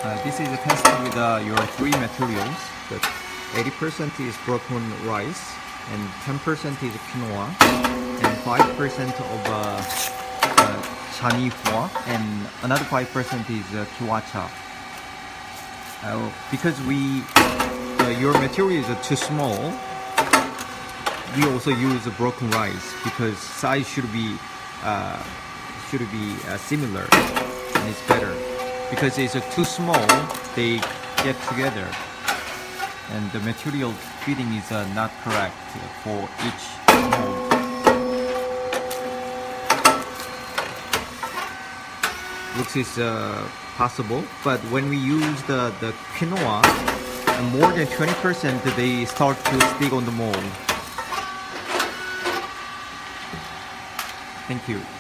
This is a test with your three materials. 80% is broken rice, and 10% is quinoa, and 5% of Canihua, and another 5% is Kiwicha. Because your material is too small, we also use broken rice because size should be similar, and it's better. Because it's too small, they get together, and the material fitting is not correct for each mold. Looks is possible, but when we use the quinoa, more than 20% they start to stick on the mold. Thank you.